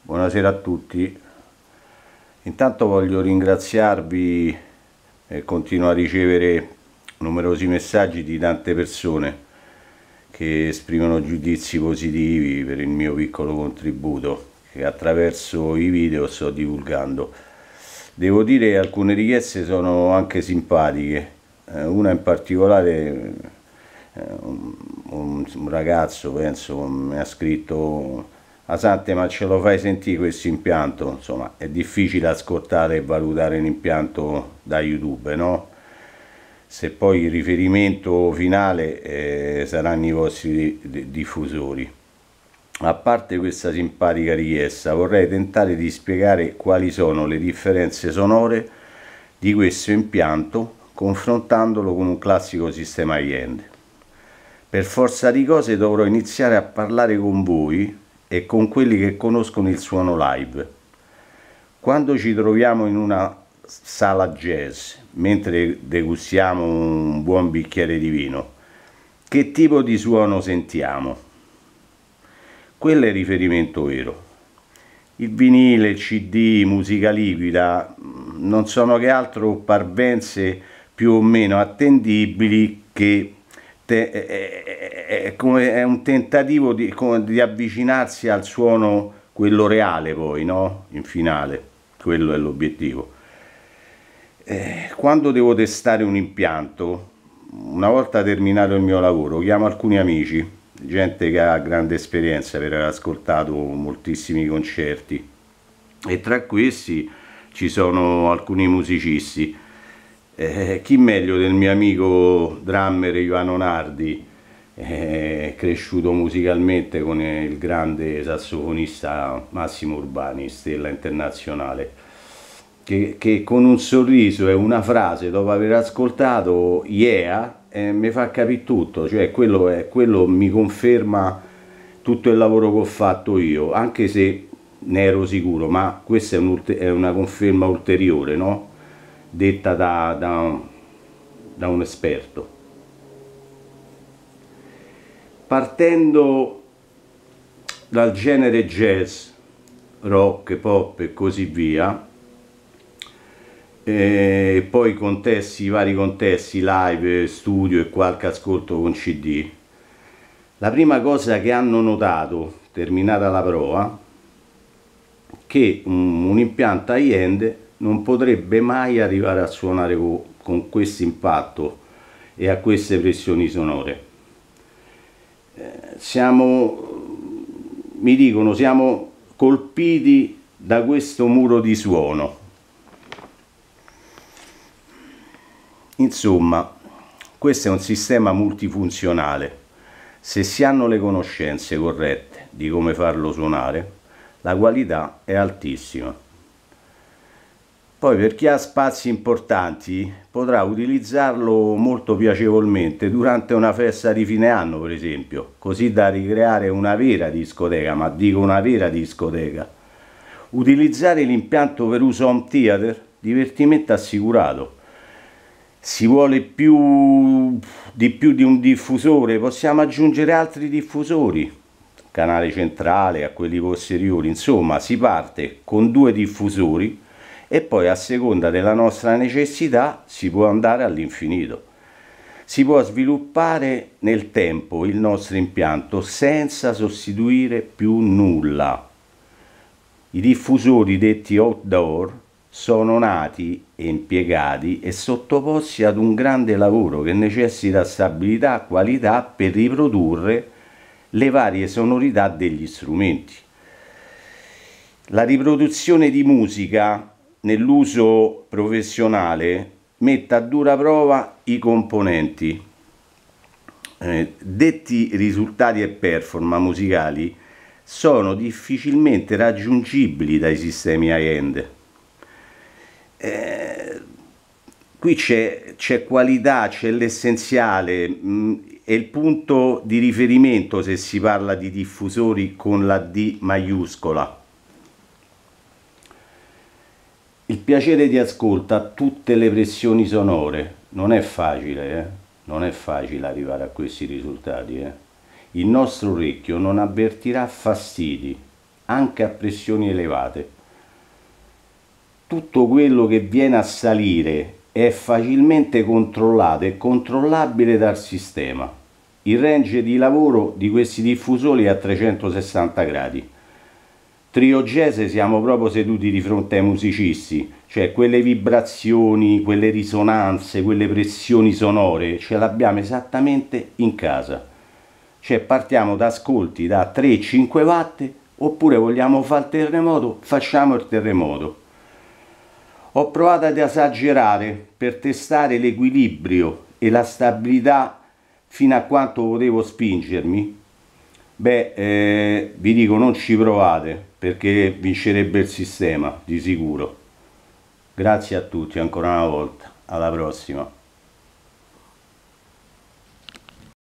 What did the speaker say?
Buonasera a tutti. Intanto voglio ringraziarvi e continuo a ricevere numerosi messaggi di tante persone che esprimono giudizi positivi per il mio piccolo contributo che attraverso i video sto divulgando. Devo dire che alcune richieste sono anche simpatiche. Una in particolare, un ragazzo penso mi ha scritto: Asante, ma ce lo fai sentire questo impianto? Insomma, è difficile ascoltare e valutare l'impianto da YouTube, no? Se poi il riferimento finale saranno i vostri diffusori. A parte questa simpatica richiesta, vorrei tentare di spiegare quali sono le differenze sonore di questo impianto confrontandolo con un classico sistema high-end. Per forza di cose dovrò iniziare a parlare con voi e con quelli che conoscono il suono live. Quando ci troviamo in una sala jazz, mentre degustiamo un buon bicchiere di vino, che tipo di suono sentiamo? Quello è il riferimento vero. Il vinile, il CD, musica liquida non sono che altro parvenze più o meno attendibili che è un tentativo di avvicinarsi al suono, quello reale poi, no? In finale, quello è l'obiettivo. Quando devo testare un impianto, una volta terminato il mio lavoro, chiamo alcuni amici, gente che ha grande esperienza per aver ascoltato moltissimi concerti, e tra questi ci sono alcuni musicisti. Chi meglio del mio amico drummer Ivano Nardi, cresciuto musicalmente con il grande sassofonista Massimo Urbani, stella internazionale, che con un sorriso e una frase dopo aver ascoltato Yeah mi fa capire tutto, cioè quello mi conferma tutto il lavoro che ho fatto io, anche se ne ero sicuro, ma questa è una conferma ulteriore, no? Detta da un esperto. Partendo dal genere jazz, rock, pop e così via, e poi i vari contesti live, studio e qualche ascolto con CD, la prima cosa che hanno notato, terminata la prova, che un impianto high-end non potrebbe mai arrivare a suonare con questo impatto e a queste pressioni sonore. Mi dicono, siamo colpiti da questo muro di suono. Insomma, questo è un sistema multifunzionale. Se si hanno le conoscenze corrette di come farlo suonare, la qualità è altissima. Poi per chi ha spazi importanti potrà utilizzarlo molto piacevolmente durante una festa di fine anno, per esempio, così da ricreare una vera discoteca, ma dico una vera discoteca. Utilizzare l'impianto per uso home theater, divertimento assicurato. Si vuole più di un diffusore, possiamo aggiungere altri diffusori, canale centrale, a quelli posteriori, insomma si parte con 2 diffusori e poi a seconda della nostra necessità si può andare all'infinito. Si può sviluppare nel tempo il nostro impianto senza sostituire più nulla. I diffusori detti outdoor sono nati e impiegati e sottoposti ad un grande lavoro che necessita stabilità e qualità per riprodurre le varie sonorità degli strumenti. La riproduzione di musica nell'uso professionale mette a dura prova i componenti. Detti risultati e performance musicali sono difficilmente raggiungibili dai sistemi high-end. Qui c'è qualità, c'è l'essenziale, è il punto di riferimento se si parla di diffusori con la D maiuscola. Il piacere di ascolto a tutte le pressioni sonore non è facile, non è facile arrivare a questi risultati. Il nostro orecchio non avvertirà fastidi, anche a pressioni elevate. Tutto quello che viene a salire è facilmente controllato e controllabile dal sistema. Il range di lavoro di questi diffusori è a 360 gradi. Trio Jazz siamo proprio seduti di fronte ai musicisti, cioè quelle vibrazioni, quelle risonanze, quelle pressioni sonore ce l'abbiamo esattamente in casa. Cioè partiamo da ascolti da 3-5 watt, oppure vogliamo fare il terremoto, facciamo il terremoto. Ho provato ad esagerare per testare l'equilibrio e la stabilità fino a quanto potevo spingermi. Beh, vi dico, non ci provate perché vincerebbe il sistema, di sicuro. Grazie a tutti ancora una volta, alla prossima.